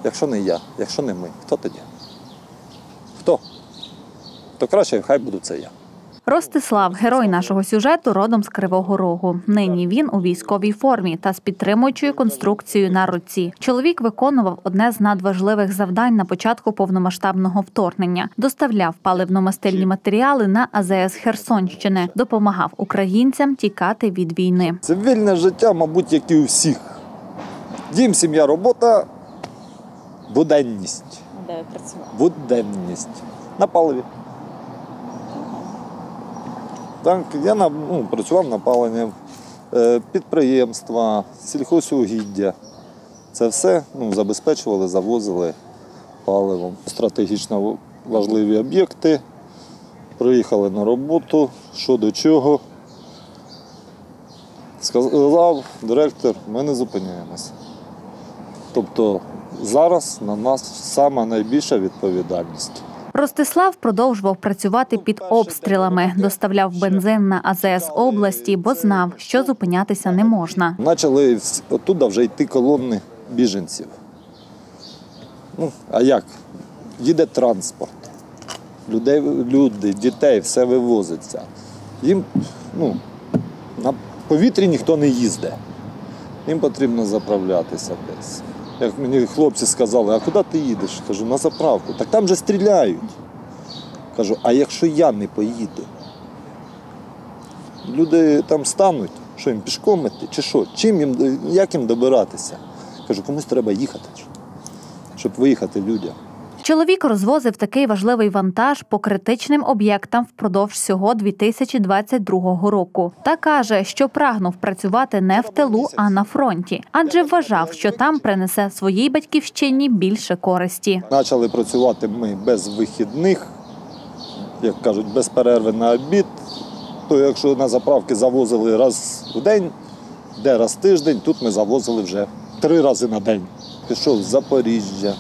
Якщо не я, якщо не ми, хто тоді? Хто? То краще, хай буду це я. Ростислав – герой нашого сюжету, родом з Кривого Рогу. Нині він у військовій формі та з підтримуючою конструкцією на руці. Чоловік виконував одне з надважливих завдань на початку повномасштабного вторгнення. Доставляв паливно-мастильні матеріали на АЗС Херсонщини. Допомагав українцям тікати від війни. Цивільне життя, мабуть, як і у всіх. Дім, сім'я, робота, буденність. Де ви працювали? Буденність. На паливі. Так, я працював на паливі, підприємства, сільхозугіддя. Це все забезпечували, завозили паливом. Стратегічно важливі об'єкти. Приїхали на роботу, що до чого. Сказав директор, ми не зупиняємося. Тобто зараз на нас сама найбільша відповідальність. Ростислав продовжував працювати під обстрілами, доставляв бензин на АЗС області, бо знав, що зупинятися не можна. Почали оттуда вже йти колони біженців. А як? Їде транспорт, люди, дітей, все вивозиться. Їм на повітрі ніхто не їздить. Їм потрібно заправлятися десь. Як мені хлопці сказали, а куди ти їдеш? Кажу, на заправку. Так там же стріляють. Кажу, а якщо я не поїду? Люди там стануть, що їм пішком іти, чи що? Як їм добиратися? Кажу, комусь треба їхати, щоб виїхати людям. Чоловік розвозив такий важливий вантаж по критичним об'єктам впродовж всього 2022 року. Та каже, що прагнув працювати не в тилу, а на фронті. Адже вважав, що там принесе своїй батьківщині більше користі. Почали працювати ми без вихідних, як кажуть, без перерви на обід. То якщо на заправки завозили раз в день, де раз в тиждень, тут ми завозили вже 3 рази на день. Пішов з Запоріжжя,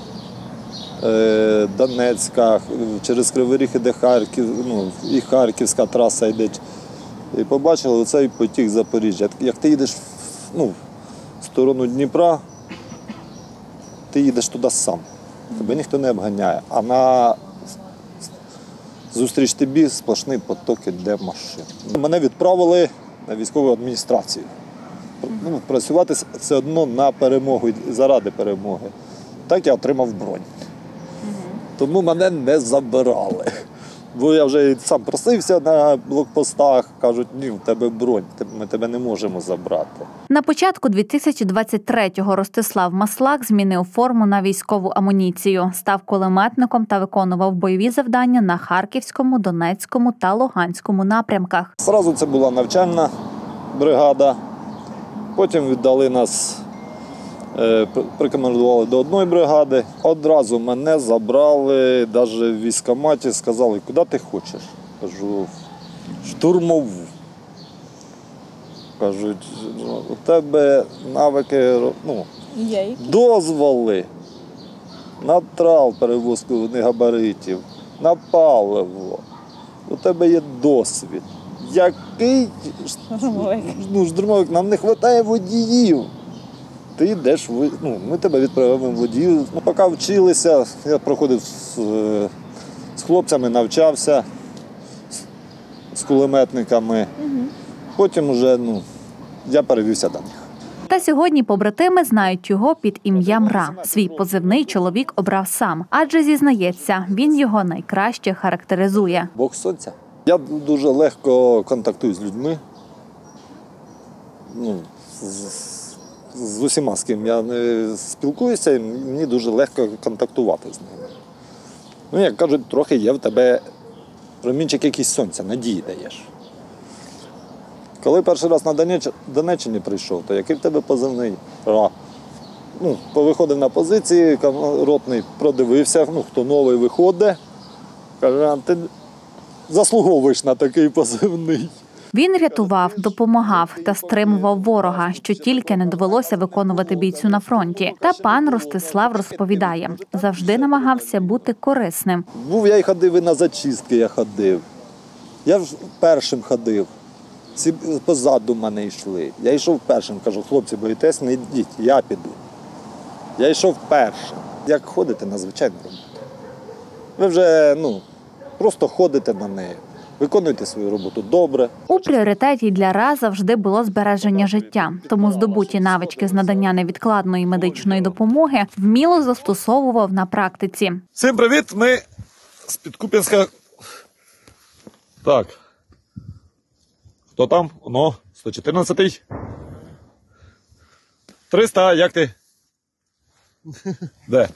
Донецька, через Кривий Ріг іде Харків, і Харківська траса йде. І побачили оцей потік Запоріжжя. Як ти їдеш в сторону Дніпра, ти їдеш туди сам. Тебе ніхто не обганяє. А на зустріч тобі сплошний поток іде машин. Мене відправили на військову адміністрацію. Працювати все одно на перемогу, заради перемоги. Так я отримав бронь. Тому мене не забирали. Бо я вже сам просився на блокпостах, кажуть, ні, в тебе бронь, ми тебе не можемо забрати. На початку 2023-го Ростислав Маслак змінив форму на військову амуніцію, став кулеметником та виконував бойові завдання на Харківському, Донецькому та Луганському напрямках. Зразу це була навчальна бригада, потім віддали нас, прикомандували до одної бригади. Одразу мене забрали, навіть в військкоматі, сказали, куди ти хочеш? Кажу, штурмову. Кажуть, у тебе навики, дозволи на трал перевозку габаритів, на паливо. У тебе є досвід. Який штурмовик? Нам не вистачає водіїв. Ти йдеш, ми тебе відправимо водію. Поки вчилися, я проходив з хлопцями, навчався з кулеметниками. Потім вже я перевівся до них. Та сьогодні побратими знають його під ім'ям Ра. Свій позивний чоловік обрав сам, адже, зізнається, він його найкраще характеризує. Бог сонця. Я дуже легко контактую з людьми. З усіма, з ким я не спілкуюся, мені дуже легко контактувати з ними. Як кажуть, трохи є в тебе промінчик якийсь сонця, надії даєш. Коли перший раз на Донеччині прийшов, то який в тебе позивний? Ра. Повиходив на позиції, ротний продивився, хто новий виходить, каже, ти заслуговуєш на такий позивний. Він рятував, допомагав та стримував ворога, що тільки не довелося виконувати бійцю на фронті. Та пан Ростислав розповідає, завжди намагався бути корисним. Був я й ходив, і на зачистки я ходив. Я ж першим ходив. Всі позаду мене йшли. Я йшов першим, кажу, хлопці, боїтесь, не йдіть, я піду. Я йшов першим. Як ходите на звичайну роботу. Ви вже просто ходите на неї, виконуєте свою роботу добре. У пріоритеті для РА завжди було збереження життя. Тому здобуті навички з надання невідкладної медичної допомоги вміло застосовував на практиці. Всім привіт, ми з Підкуп'янська. Так. Хто там? 114-й. 300, як ти? Де?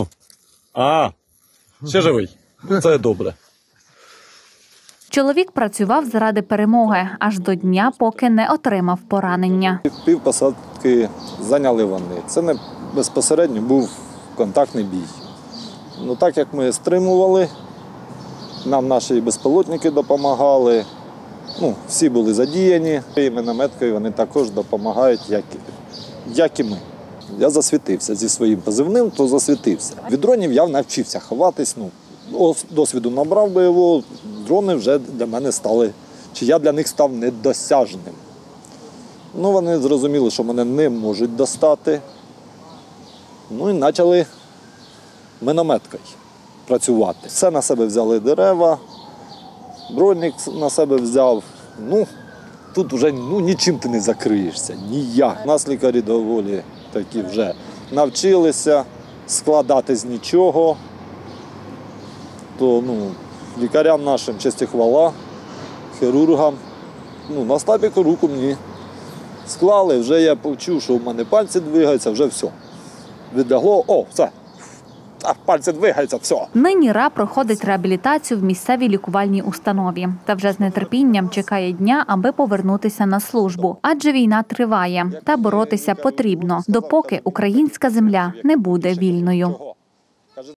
Ще живий. Це добре. Чоловік працював заради перемоги, аж до дня, поки не отримав поранення. Півпосадки зайняли вони. Це не безпосередньо був контактний бій. Так як ми стримували, нам наші безпілотники допомагали, всі були задіяні. І мінометкою вони також допомагають, як і ми. Я засвітився зі своїм позивним, то засвітився. Від дронів я навчився ховатись, досвіду набрав бойового, дрони вже для мене стали, чи я для них став недосяжним. Вони зрозуміли, що мене не можуть достати, і почали мінометкою працювати. Все на себе взяли дерева, бронік на себе взяв. Тут вже нічим ти не закриєшся, ніяк. У нас лікарі доволі такі вже навчилися складати з нічого. То лікарям нашим честь і хвала, хірургам. На стабіку руку мені склали, вже я почув, що в мене пальці двигаються, вже все. Відлягло, все. Пальці двигаються, все. Нині РА проходить реабілітацію в місцевій лікувальній установі. Та вже з нетерпінням чекає дня, аби повернутися на службу. Адже війна триває. Та боротися потрібно, допоки українська земля не буде вільною.